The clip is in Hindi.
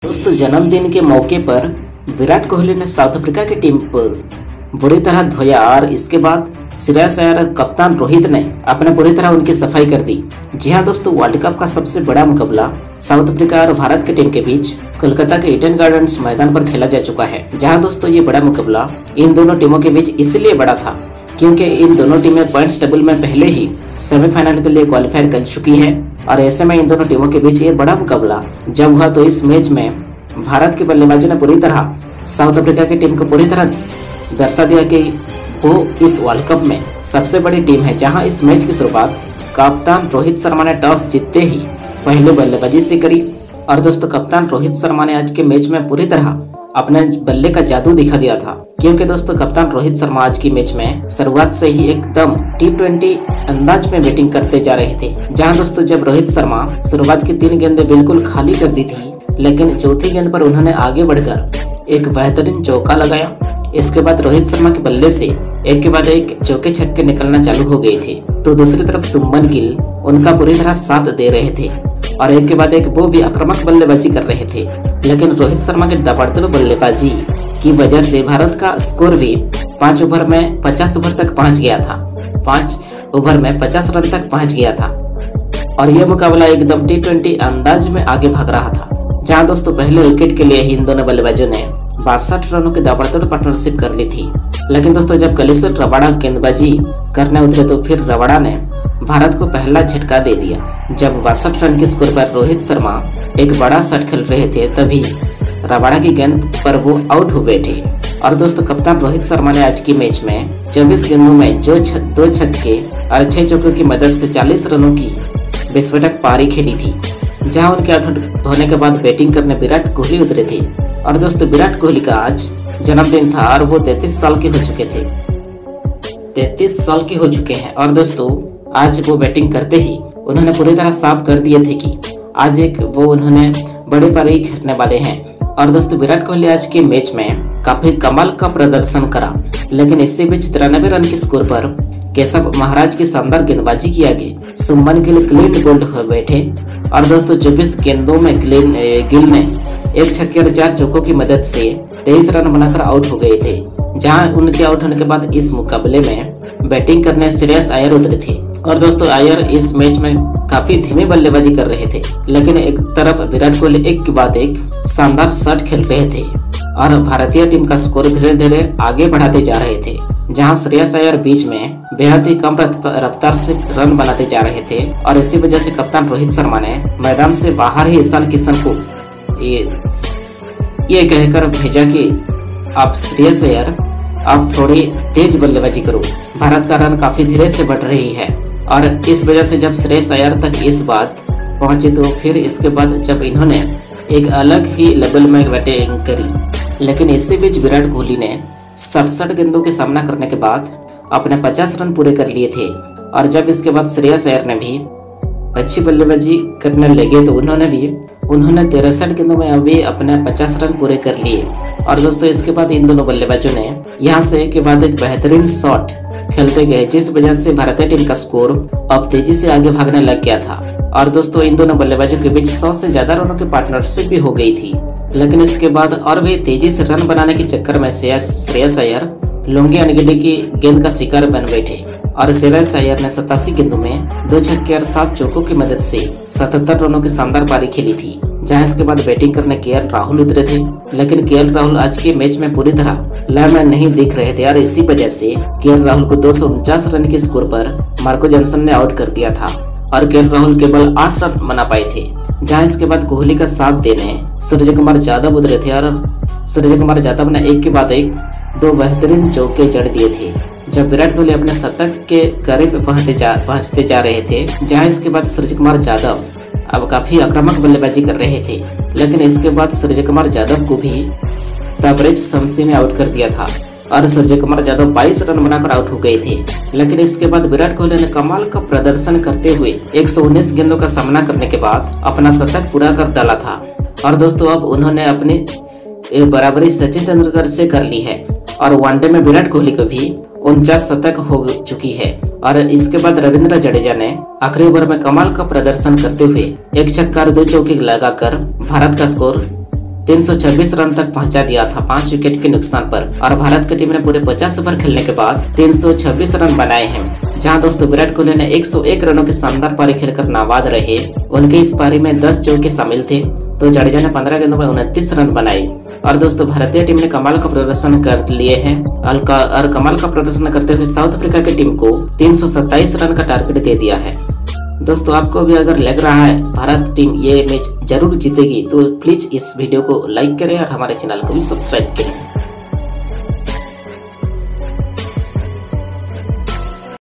दोस्तों जन्मदिन के मौके पर विराट कोहली ने साउथ अफ्रीका की टीम पर बुरी तरह धोया और इसके बाद श्रेयस अय्यर कप्तान रोहित ने अपने पूरी तरह उनकी सफाई कर दी। जी हां दोस्तों, वर्ल्ड कप का सबसे बड़ा मुकाबला साउथ अफ्रीका और भारत की टीम के बीच कोलकाता के ईडन गार्डन्स मैदान पर खेला जा चुका है। जहां दोस्तों ये बड़ा मुकाबला इन दोनों टीमों के बीच इसलिए बड़ा था क्योंकि इन दोनों टीमें पॉइंट्स टेबल में पहले ही सेमीफाइनल के लिए क्वालिफाई कर चुकी है और ऐसे में इन दोनों टीमों के बीच ये बड़ा मुकाबला जब हुआ तो इस मैच में भारत के बल्लेबाजों ने पूरी तरह साउथ अफ्रीका की टीम को पूरी तरह दर्शा दिया कि वो इस वर्ल्ड कप में सबसे बड़ी टीम है। जहां इस मैच की शुरुआत कप्तान रोहित शर्मा ने टॉस जीतते ही पहले बल्लेबाजी से करी और दोस्तों कप्तान रोहित शर्मा ने आज के मैच में पूरी तरह अपने बल्ले का जादू दिखा दिया था क्योंकि दोस्तों कप्तान रोहित शर्मा आज की मैच में शुरुआत से ही एकदम T20 अंदाज में बैटिंग करते जा रहे थे। जहां दोस्तों जब रोहित शर्मा शुरुआत की 3 गेंदें बिल्कुल खाली कर दी थी, लेकिन चौथी गेंद पर उन्होंने आगे बढ़कर एक बेहतरीन चौका लगाया। इसके बाद रोहित शर्मा के बल्ले से एक के बाद एक चौके छक्के निकलना चालू हो गए थे, तो दूसरी तरफ शुभमन गिल उनका पूरी तरह साथ दे रहे थे और एक के बाद एक वो भी आक्रामक बल्लेबाजी कर रहे थे। लेकिन रोहित शर्मा के ताबड़तोड़ बल्लेबाजी की वजह से भारत का स्कोर भी 5 ओवर में 50 ओवर तक पहुंच गया था। 5 ओवर में 50 रन तक पहुंच गया था और यह मुकाबला एकदम T20 अंदाज में आगे भाग रहा था। जहां दोस्तों पहले विकेट के लिए ही इन दोनों बल्लेबाजों ने 62 रनों की ताबड़तोड़ पार्टनरशिप कर ली थी। लेकिन दोस्तों जब कलिसल रबाडा गेंदबाजी करने उतरे तो फिर रबाडा ने भारत को पहला झटका दे दिया। जब 62 रन के स्कोर पर रोहित शर्मा एक बड़ा शॉट खेल रहे थे तभी रबाडा की गेंद पर वो आउट हो बैठे और दोस्तों कप्तान रोहित शर्मा ने आज की मैच में 24 गेंदों में जो 2 छक्के और 6 चौकों की मदद से 40 रनों की विस्फोटक पारी खेली थी। जहां उनके आउट होने के बाद बैटिंग करने विराट कोहली उतरे थे और दोस्तों विराट कोहली का आज जन्मदिन था और वो 33 साल के हो चुके थे 33 साल के हो चुके हैं और दोस्तों आज वो बैटिंग करते ही उन्होंने पूरी तरह साफ कर दिए थे कि आज एक वो उन्होंने बड़ी पारी खेलने वाले हैं। और दोस्तों विराट कोहली आज के मैच में काफी कमाल का प्रदर्शन करा, लेकिन इससे बीच 93 रन के स्कोर पर केशव महाराज की शानदार गेंदबाजी के आगे शुभमन गिल क्लीन बोल्ड हो बैठे और दोस्तों 24 गेंदों में गिल ने 1 छक्के और 4 चौकों की मदद से 23 रन बनाकर आउट हो गए थे। जहां उनके आउट होने के बाद इस मुकाबले में बैटिंग करने श्रेयस अय्यर उतरे थे और दोस्तों अय्यर इस मैच में काफी धीमी बल्लेबाजी कर रहे थे, लेकिन एक तरफ विराट कोहली एक के बाद एक शानदार शॉट खेल रहे थे और भारतीय टीम का स्कोर धीरे धीरे आगे बढ़ाते जा रहे थे। जहां श्रेयस अय्यर बीच में बेहद ही कम रफ्तार से रन बनाते जा रहे थे और इसी वजह से कप्तान रोहित शर्मा ने मैदान से बाहर ही ईशान किशन को ये कहकर भेजा कि आप श्रेयस अय्यर आप थोड़ी तेज बल्लेबाजी करो, भारत का रन काफी धीरे से बढ़ रही है। और इस वजह से जब श्रेयस अय्यर तक इस बात पहुंची तो फिर इसके बाद जब इन्होंने एक अलग ही लेवल में बैटिंग करी, लेकिन इसी बीच विराट कोहली ने 67 गेंदों का सामना करने के बाद अपने 50 रन पूरे कर लिए थे और जब इसके बाद श्रेयस अय्यर ने भी अच्छी बल्लेबाजी करने लगे तो उन्होंने 63 गेंदों में अभी अपने 50 रन पूरे कर लिए और दोस्तों इसके बाद इन दोनों बल्लेबाजों ने यहां से एक के बाद एक बेहतरीन शॉट खेलते गए, जिस वजह से भारतीय टीम का स्कोर अब तेजी से आगे भागने लग गया था और दोस्तों इन दोनों बल्लेबाजों के बीच 100 से ज्यादा रनों की पार्टनरशिप भी हो गई थी। लेकिन इसके बाद और भी तेजी से रन बनाने के चक्कर में श्रेयस अय्यर लोंगे अनगिली की गेंद का शिकार बन बैठे और श्रेयस अय्यर ने 87 गेंदों में 2 छक्के और 7 चौकों की मदद से 77 रनों की शानदार पारी खेली थी। जहां इसके बाद बैटिंग करने KL राहुल उतरे थे, लेकिन KL राहुल आज के मैच में पूरी तरह लय में नहीं दिख रहे थे और इसी वजह से KL राहुल को 249 रन के स्कोर पर मार्को जॉनसन ने आउट कर दिया था और KL राहुल केवल 8 रन बना पाए थे। जहां इसके बाद कोहली का साथ देने सूर्यकुमार यादव उतरे थे और सूर्यकुमार यादव ने एक के बाद एक 2 बेहतरीन चौके जड़ दिए थे जब विराट कोहली अपने शतक के करीब पहुंचते जा रहे थे। जहां इसके बाद सूर्यकुमार यादव अब काफी आक्रामक बल्लेबाजी कर रहे थे, लेकिन इसके बाद सूर्यकुमार यादव को भी तबरेज शमसी ने आउट कर दिया था और सूर्यकुमार यादव 22 रन बनाकर आउट हो गए थे। लेकिन इसके बाद विराट कोहली ने कमाल का प्रदर्शन करते हुए 119 गेंदों का सामना करने के बाद अपना शतक पूरा कर डाला था और दोस्तों अब उन्होंने अपनी बराबरी सचिन तेंदुलकर से कर ली है और वनडे में विराट कोहली को भी 49 शतक हो चुकी है। और इसके बाद रविंद्र जडेजा ने आखिरी ओवर में कमाल का प्रदर्शन करते हुए 1 छक्का और 2 चौके लगाकर भारत का स्कोर 326 रन तक पहुंचा दिया था 5 विकेट के नुकसान पर। और भारत की टीम ने पूरे 50 ओवर खेलने के बाद 326 रन बनाए हैं। जहां दोस्तों विराट कोहली ने 101 रनों की शानदार पारी खेलकर नाबाद रहे। उनके इस पारी में 10 चौके शामिल थे, तो जडेजा ने 15 गेंदों में 29 रन बनाए। और दोस्तों भारतीय टीम ने कमाल का प्रदर्शन कर लिए हैं। और कमाल का प्रदर्शन करते हुए साउथ अफ्रीका की टीम को 327 रन का टारगेट दे दिया है। दोस्तों आपको भी अगर लग रहा है भारत टीम ये मैच जरूर जीतेगी, तो प्लीज इस वीडियो को लाइक करें और हमारे चैनल को भी सब्सक्राइब करें।